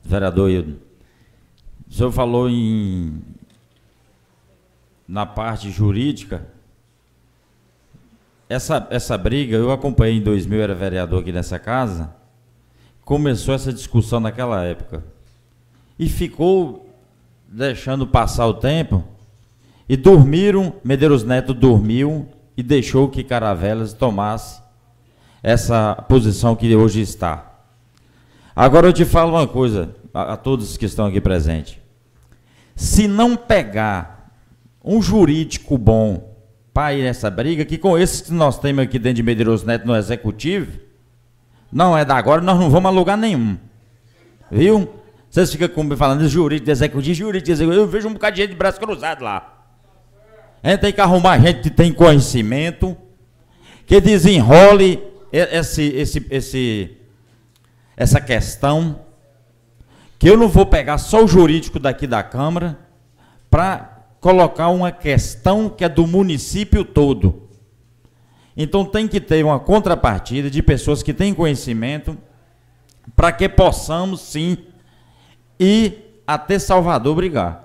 Vereador Hildo, o senhor falou na parte jurídica. Essa briga, eu acompanhei em 2000, era vereador aqui nessa casa, começou essa discussão naquela época. E ficou deixando passar o tempo, e dormiram, Medeiros Neto dormiu e deixou que Caravelas tomasse essa posição que hoje está. Agora eu te falo uma coisa, a todos que estão aqui presentes. Se não pegar um jurídico bom para ir nessa briga, que com esses que nós temos aqui dentro de Medeiros Neto no Executivo, não é da agora, nós não vamos a lugar nenhum. Viu? Vocês ficam falando de jurídico, de executivo, eu vejo um bocado de gente de braço cruzado lá. A gente tem que arrumar gente que tem conhecimento, que desenrole essa questão, que eu não vou pegar só o jurídico daqui da Câmara para colocar uma questão que é do município todo. Então tem que ter uma contrapartida de pessoas que têm conhecimento para que possamos, sim, ir até Salvador brigar.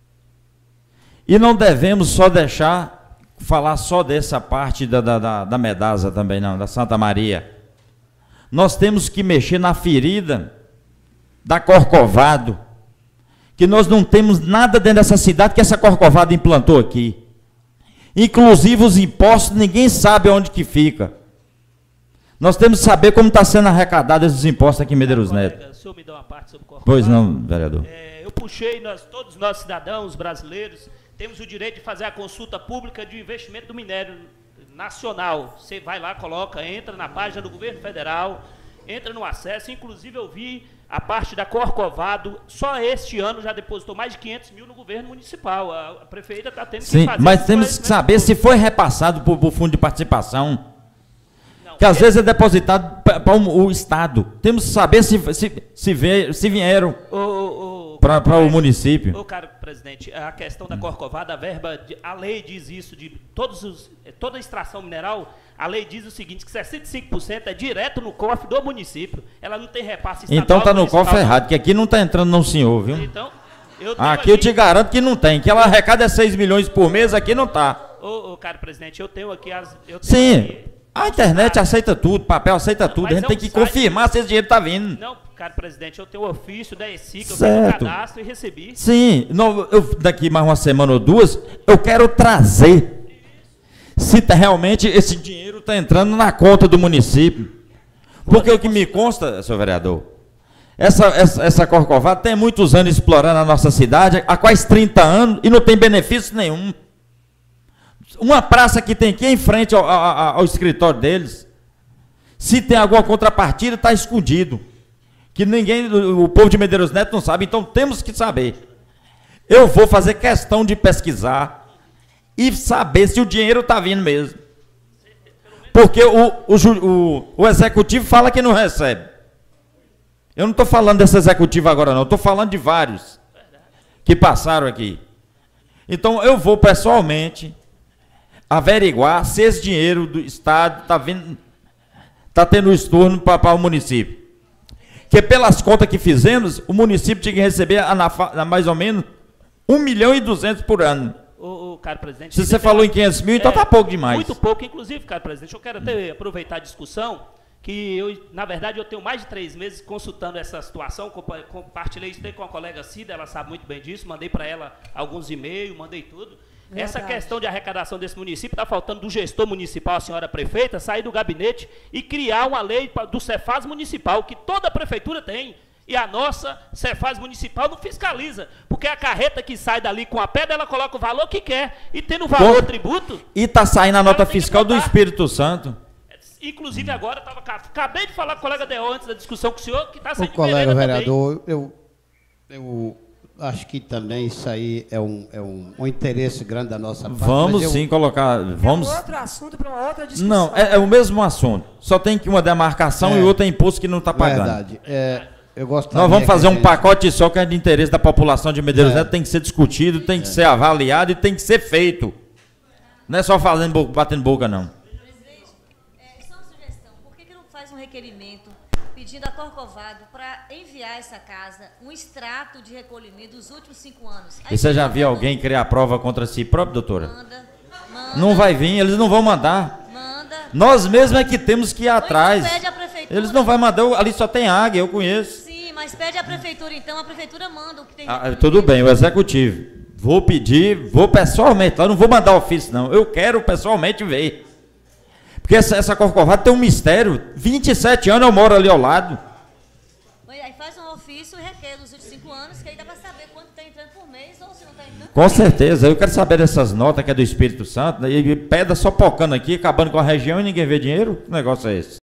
E não devemos só deixar falar só dessa parte da Medasa também, não, da Santa Maria. Nós temos que mexer na ferida da Corcovado, que nós não temos nada dentro dessa cidade que essa Corcovado implantou aqui. Inclusive os impostos, ninguém sabe onde que fica. Nós temos que saber como está sendo arrecadado esses impostos aqui em Medeiros Neto. O senhor me dá uma parte sobre Corcovado? Pois não, vereador. Eu puxei, todos nós cidadãos brasileiros temos o direito de fazer a consulta pública de investimento do minério nacional. Você vai lá, coloca, entra na página do governo federal, entra no acesso. Inclusive eu vi a parte da Corcovado, só este ano já depositou mais de 500 mil no governo municipal. A prefeita está tendo que fazer... Mas temos que saber se foi repassado para o fundo de participação. Não, que às vezes é depositado para o Estado. Temos que saber se vieram para o município. Ô, caro presidente, a questão da Corcovado, a verba, a lei diz isso, de toda a extração mineral, a lei diz o seguinte, que 65% é direto no cofre do município. Ela não tem repasse estadual. Então está no cofre errado, que aqui não está entrando não, senhor, viu? Então, aqui eu te garanto que não tem, que ela arrecada 6 milhões por mês, aqui não está. Ô, caro presidente, eu tenho aqui Sim, aqui, a internet aceita tudo, papel aceita tudo, a gente tem que confirmar se esse dinheiro está vindo. Não, caro presidente, eu tenho o ofício da ESIC, eu fiz o cadastro e recebi. Sim, daqui mais uma semana ou duas, eu quero trazer se realmente esse dinheiro está entrando na conta do município. Porque o que me consta, senhor vereador, essa Corcovado tem muitos anos explorando a nossa cidade, há quase 30 anos, e não tem benefício nenhum. Uma praça que tem aqui em frente ao escritório deles, se tem alguma contrapartida, está escondido. Que ninguém, o povo de Medeiros Neto não sabe, então temos que saber. Eu vou fazer questão de pesquisar e saber se o dinheiro está vindo mesmo. Porque o executivo fala que não recebe. Eu não estou falando desse executivo agora não, estou falando de vários que passaram aqui. Então eu vou pessoalmente averiguar se esse dinheiro do Estado está tendo estorno para o município. Que pelas contas que fizemos, o município tinha que receber mais ou menos 1.200.000 por ano. Caro presidente, se você falou em 500 mil, então está pouco demais. Muito pouco, inclusive, caro presidente. Eu quero até aproveitar a discussão, que na verdade eu tenho mais de 3 meses consultando essa situação, compartilhei isso com a colega Cida, ela sabe muito bem disso, mandei para ela alguns e-mails, mandei tudo. Verdade. Essa questão de arrecadação desse município está faltando do gestor municipal, a senhora prefeita, sair do gabinete e criar uma lei do Cefaz municipal, que toda prefeitura tem. E a nossa Cefaz municipal não fiscaliza, porque a carreta que sai dali com a pedra, ela coloca o valor que quer, e tendo o valor tributo... E está saindo a nota fiscal do Espírito Santo. Inclusive agora, acabei de falar com o colega Deol antes da discussão com o senhor, que está saindo de colega vereador, eu acho que também isso aí é um interesse grande da nossa parte. Vamos sim colocar... Vamos... É um outro assunto para uma outra discussão. Não, é o mesmo assunto, só tem que uma demarcação e outra é imposto que não está pagando. Verdade, nós vamos fazer um pacote só que é de interesse da população de Medeiros Neto, tem que ser discutido, tem que ser avaliado e tem que ser feito. Não é só batendo boca, não. Presidente, só uma sugestão. Por que não faz um requerimento pedindo a Corcovado para enviar a essa casa um extrato de recolhimento dos últimos 5 anos. E você já viu alguém criar prova contra si próprio, doutora? Manda. Não vai vir, eles não vão mandar. Manda. Nós mesmos é que temos que ir atrás. Pede à prefeitura. Eles não vão mandar, ali só tem águia, eu conheço. Sim, mas pede à prefeitura, então a prefeitura manda o que tem. Tudo bem, o executivo. Vou pedir, vou pessoalmente, lá não vou mandar ofício não, eu quero pessoalmente ver. Porque essa Corcovado tem um mistério, 27 anos eu moro ali ao lado. Aí faz um ofício e requer dos últimos 5 anos, que aí dá para saber quanto está entrando por mês ou se não está entrando. Com certeza, eu quero saber dessas notas que é do Espírito Santo, e pedra só pocando aqui, acabando com a região e ninguém vê dinheiro, que negócio é esse?